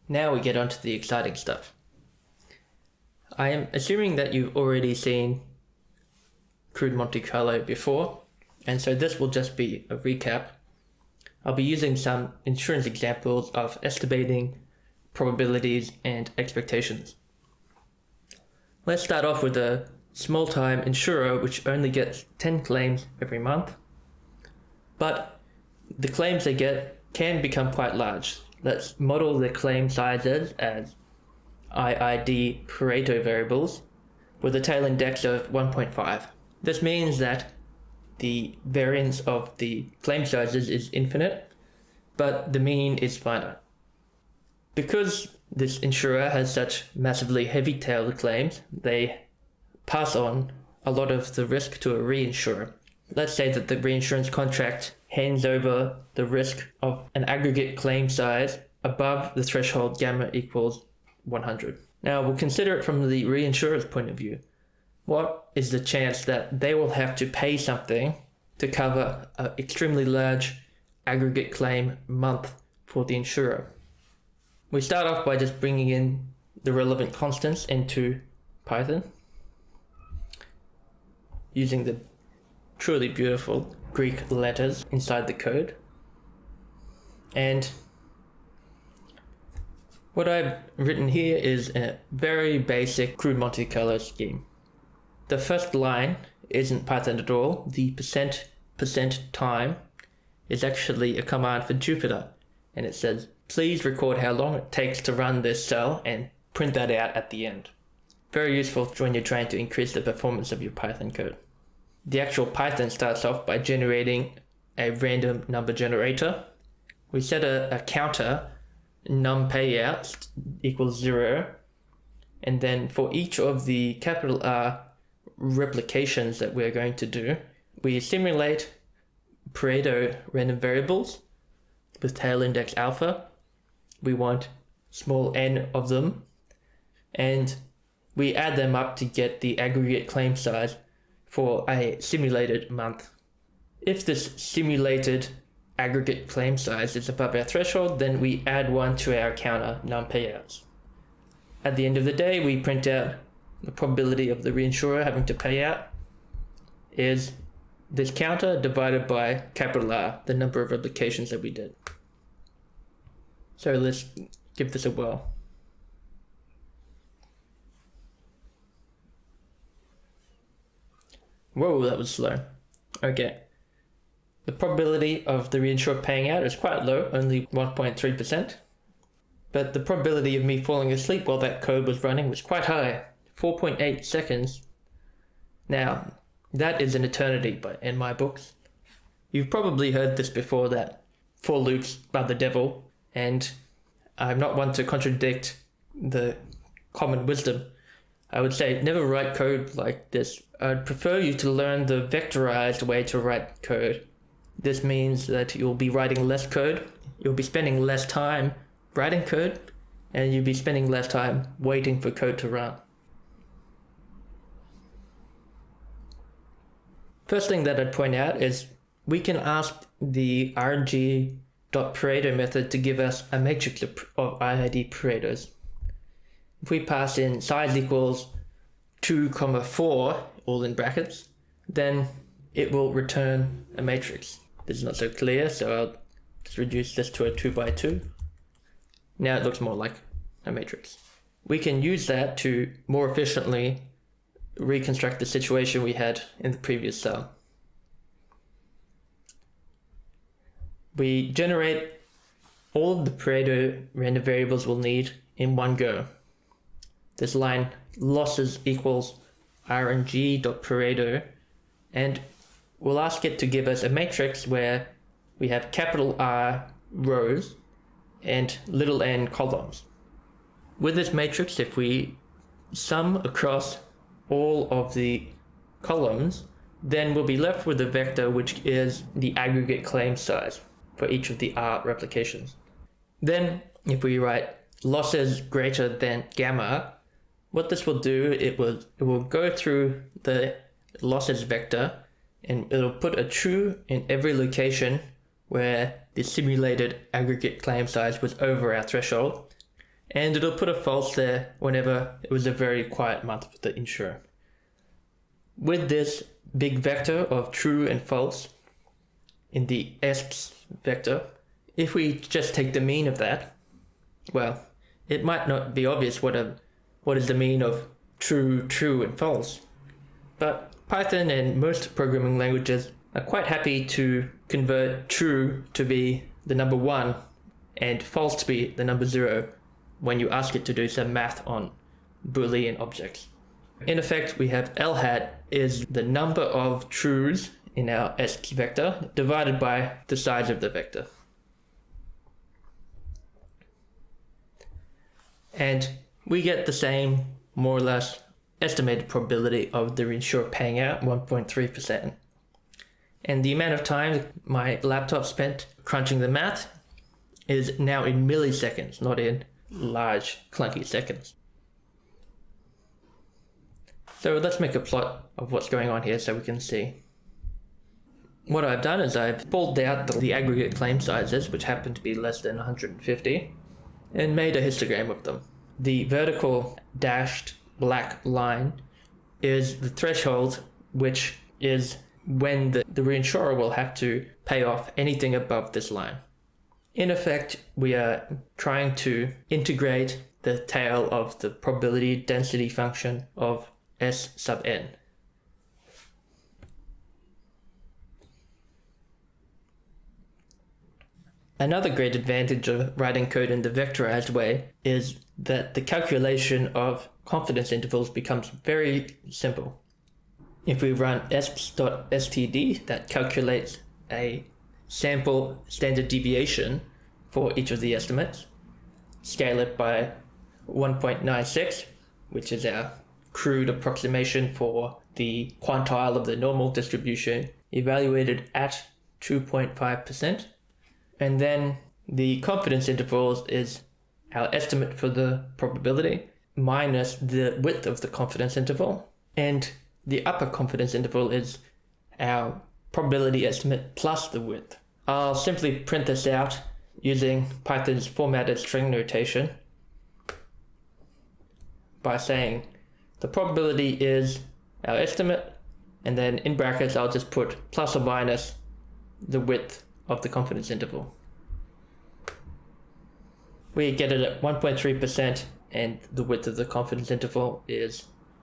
Now we get onto the exciting stuff. I am assuming that you've already seen Crude Monte Carlo before, and so this will just be a recap. I'll be using some insurance examples of estimating probabilities and expectations. Let's start off with a small-time insurer which only gets 10 claims every month, but the claims they get can become quite large. Let's model the claim sizes as IID Pareto variables with a tail index of 1.5. This means that the variance of the claim sizes is infinite, but the mean is finite. Because this insurer has such massively heavy-tailed claims, they pass on a lot of the risk to a reinsurer. Let's say that the reinsurance contract hands over the risk of an aggregate claim size above the threshold gamma equals 100. Now we'll consider it from the reinsurer's point of view. What is the chance that they will have to pay something to cover an extremely large aggregate claim month for the insurer? We start off by just bringing in the relevant constants into Python, using the truly beautiful Greek letters inside the code. And what I've written here is a very basic Crude Monte Carlo scheme. The first line isn't Python at all. The percent time is actually a command for Jupyter, and it says, please record how long it takes to run this cell and print that out at the end. Very useful when you're trying to increase the performance of your Python code. The actual Python starts off by generating a random number generator. We set a counter, num payout equals 0, and then for each of the capital R replications that we're going to do, we simulate Pareto random variables with tail index alpha. We want small n of them, and we add them up to get the aggregate claim size for a simulated month. If this simulated aggregate claim size is above our threshold, then we add 1 to our counter num payouts. At the end of the day, we print out the probability of the reinsurer having to pay out is this counter divided by capital R, the number of replications that we did. So let's give this a whirl. Whoa, that was slow. Okay. The probability of the reinsurer paying out is quite low, only 1.3%. But the probability of me falling asleep while that code was running was quite high, 4.8 seconds. Now, that is an eternity in my books. You've probably heard this before, that for loops are the devil, and I'm not one to contradict the common wisdom. I would say never write code like this. I'd prefer you to learn the vectorized way to write code. This means that you'll be writing less code, you'll be spending less time writing code, and you'll be spending less time waiting for code to run. First thing that I'd point out is we can ask the rg.pareto method to give us a matrix of IID Paretos. If we pass in size equals 2, 4, all in brackets, then it will return a matrix. This is not so clear, so I'll just reduce this to a 2 by 2. Now it looks more like a matrix. We can use that to more efficiently reconstruct the situation we had in the previous cell. We generate all of the Pareto random variables we'll need in one go. This line losses equals rng.pareto, and we'll ask it to give us a matrix where we have capital R rows and little n columns. With this matrix, if we sum across all of the columns, then we'll be left with a vector which is the aggregate claim size for each of the R replications. Then if we write losses greater than gamma, what this will do, it will go through the losses vector and it'll put a true in every location where the simulated aggregate claim size was over our threshold. and it'll put a false there whenever it was a very quiet month for the insurer. With this big vector of true and false in the S vector, if we just take the mean of that, well, it might not be obvious what is the mean of true, true, and false. But Python and most programming languages are quite happy to convert true to be the number 1 and false to be the number 0 when you ask it to do some math on Boolean objects. In effect, we have L hat is the number of trues in our S vector divided by the size of the vector. And we get the same, more or less, estimated probability of the reinsurer paying out, 1.3%. And the amount of time my laptop spent crunching the math is now in milliseconds, not in large, clunky seconds. So let's make a plot of what's going on here so we can see. What I've done is I've pulled out the aggregate claim sizes, which happen to be less than 150, and made a histogram of them. The vertical dashed black line is the threshold, which is when the reinsurer will have to pay off anything above this line. In effect, we are trying to integrate the tail of the probability density function of S sub n. Another great advantage of writing code in the vectorized way is that the calculation of confidence intervals becomes very simple. If we run s.std, that calculates a sample standard deviation for each of the estimates, scale it by 1.96, which is our crude approximation for the quantile of the normal distribution, evaluated at 2.5%. And then the confidence intervals is our estimate for the probability minus the width of the confidence interval. And the upper confidence interval is our probability estimate plus the width. I'll simply print this out using Python's formatted string notation by saying the probability is our estimate, and then in brackets I'll just put plus or minus the width of the confidence interval. We get it at 1.3%, and the width of the confidence interval is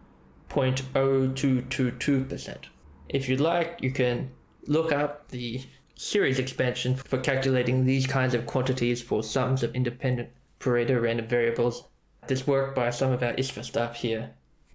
0.0222%. If you'd like, you can look up the series expansion for calculating these kinds of quantities for sums of independent Pareto random variables. This work by some of our ISFA staff here.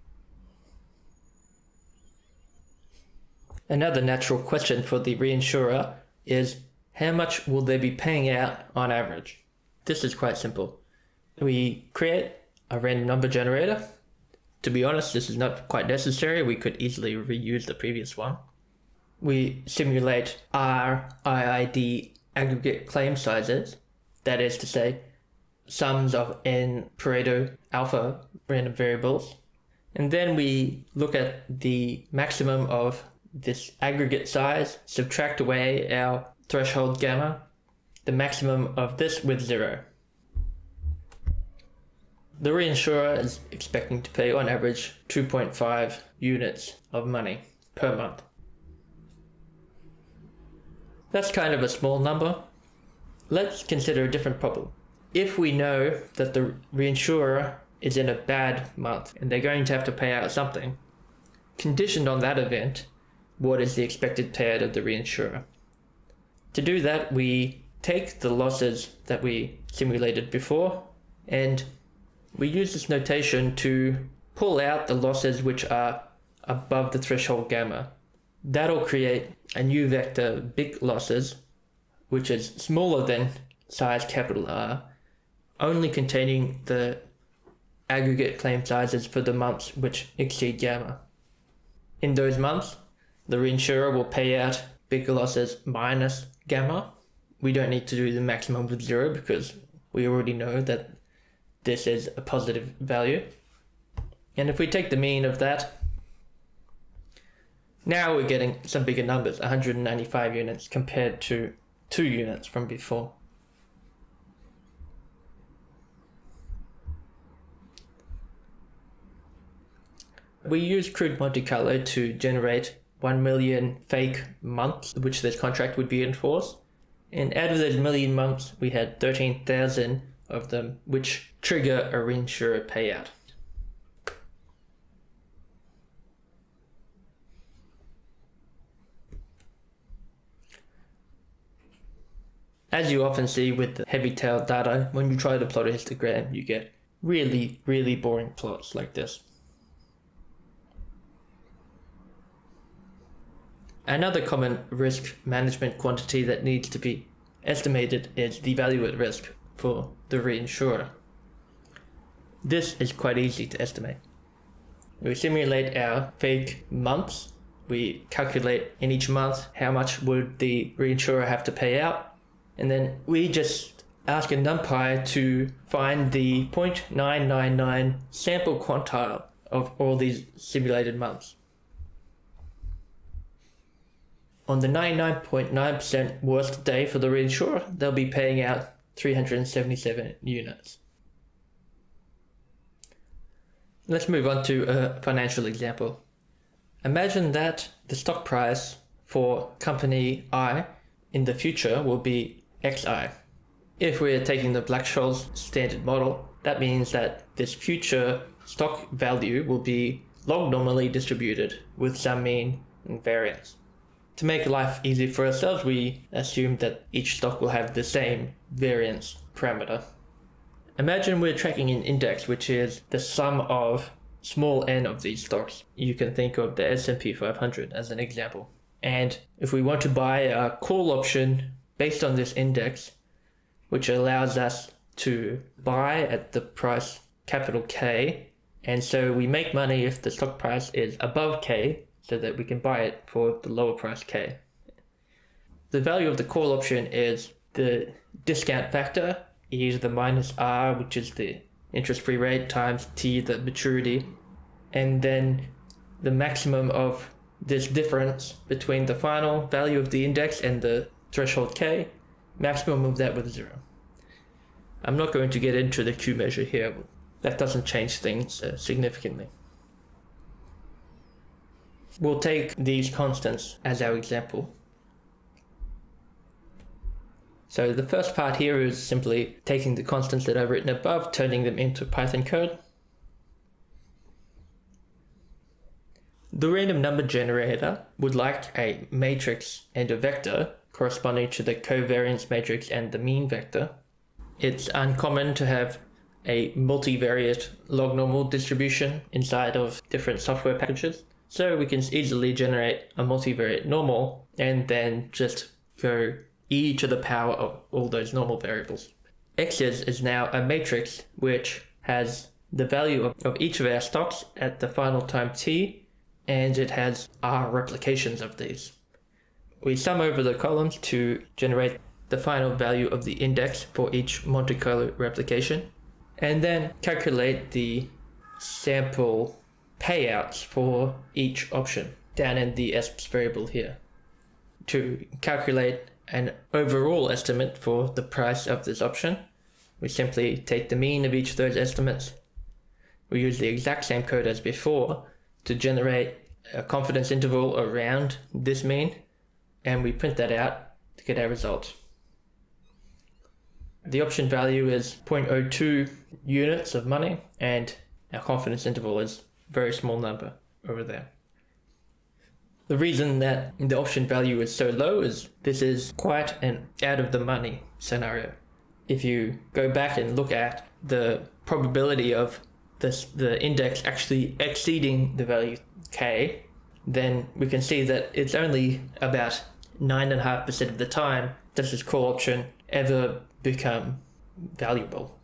Another natural question for the reinsurer is, how much will they be paying out on average? This is quite simple. We create a random number generator. To be honest, this is not quite necessary. We could easily reuse the previous one. We simulate RIID aggregate claim sizes, that is to say, sums of n Pareto alpha random variables. And then we look at the maximum of this aggregate size, subtract away our threshold gamma, the maximum of this with 0. The reinsurer is expecting to pay on average 2.5 units of money per month. That's kind of a small number. Let's consider a different problem. If we know that the reinsurer is in a bad month and they're going to have to pay out something, conditioned on that event, what is the expected payout of the reinsurer? To do that, we take the losses that we simulated before, and we use this notation to pull out the losses which are above the threshold gamma. That'll create a new vector, big losses, which is smaller than size capital R, only containing the aggregate claim sizes for the months which exceed gamma. In those months, the reinsurer will pay out big losses minus gamma. We don't need to do the maximum with 0 because we already know that this is a positive value. And if we take the mean of that, now we're getting some bigger numbers, 195 units compared to 2 units from before. We use Crude Monte Carlo to generate 1 million fake months which this contract would be enforced. And out of those million months, we had 13,000 of them which trigger a Reinsurer payout. As you often see with the heavy tail data, when you try to plot a histogram, you get really, really boring plots like this. Another common risk management quantity that needs to be estimated is the value at risk for the reinsurer. This is quite easy to estimate. We simulate our fake months. We calculate in each month how much would the reinsurer have to pay out. And then we just ask a NumPy to find the 0.999 sample quantile of all these simulated months. On the 99.9% worst day for the reinsurer, they'll be paying out 377 units. Let's move on to a financial example. Imagine that the stock price for company I in the future will be XI. If we're taking the Black-Scholes standard model, that means that this future stock value will be log normally distributed with some mean and variance. To make life easy for ourselves, we assume that each stock will have the same variance parameter. Imagine we're tracking an index which is the sum of small n of these stocks. You can think of the S&P 500 as an example. And if we want to buy a call option based on this index, which allows us to buy at the price capital K, and so we make money if the stock price is above K, so that we can buy it for the lower price K. The value of the call option is the discount factor, e to the minus r, which is the interest-free rate, times t, the maturity, and then the maximum of this difference between the final value of the index and the threshold K, maximum of that with 0. I'm not going to get into the Q measure here. That doesn't change things significantly. We'll take these constants as our example. So the first part here is simply taking the constants that I've written above, turning them into Python code. The random number generator would like a matrix and a vector corresponding to the covariance matrix and the mean vector. It's uncommon to have a multivariate log normal distribution inside of different software packages. So we can easily generate a multivariate normal and then just go e to the power of all those normal variables. X is now a matrix which has the value of each of our stocks at the final time t, and it has r replications of these. We sum over the columns to generate the final value of the index for each Monte Carlo replication, and then calculate the sample payouts for each option down in the S variable here. To calculate an overall estimate for the price of this option, we simply take the mean of each of those estimates. We use the exact same code as before to generate a confidence interval around this mean, and we print that out to get our result. The option value is 0.02 units of money, and our confidence interval is a very small number over there. The reason that the option value is so low is this is quite an out of the money scenario. If you go back and look at the probability of the index actually exceeding the value K, then we can see that it's only about 9.5% of the time does this call option ever become valuable.